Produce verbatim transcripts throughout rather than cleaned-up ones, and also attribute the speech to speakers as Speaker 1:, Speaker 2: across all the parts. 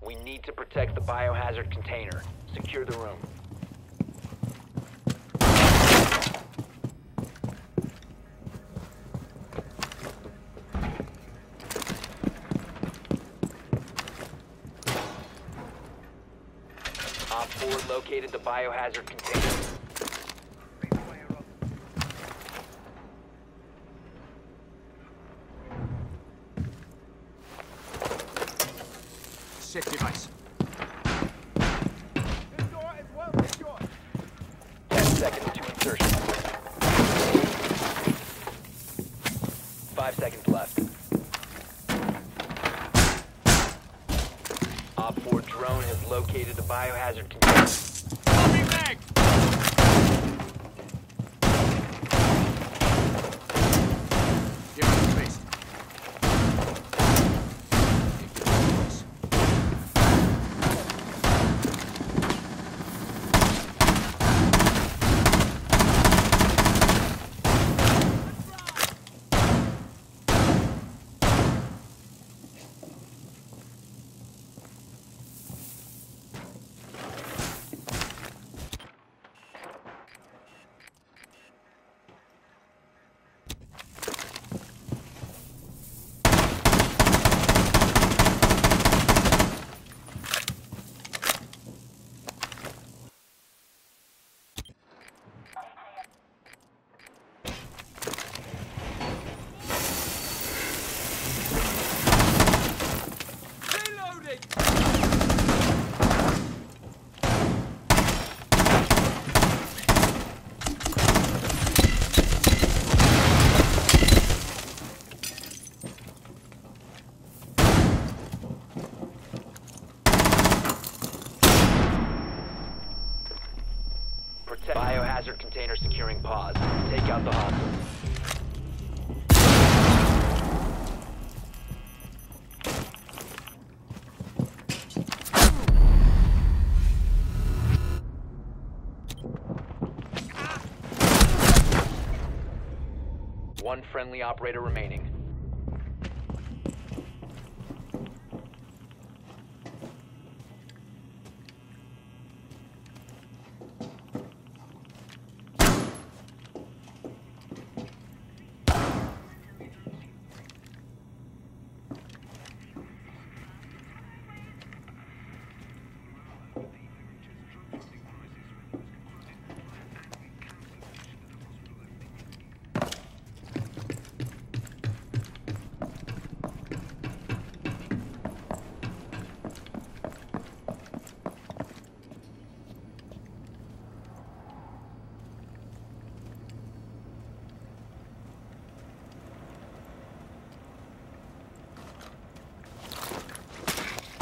Speaker 1: We need to protect the biohazard container. Secure the room. Op four located the biohazard container.
Speaker 2: Set device.
Speaker 3: This door is well secured.
Speaker 1: Ten seconds to insertion. Five seconds left. Op four drone has located the biohazard container.
Speaker 2: Moving back! Device placed.
Speaker 1: Biohazard container securing pause. Take out the hostage. One friendly operator remaining.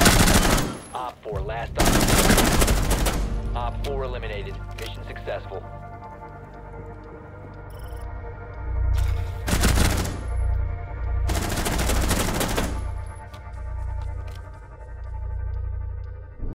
Speaker 1: Op four last op. Op four eliminated. Mission successful.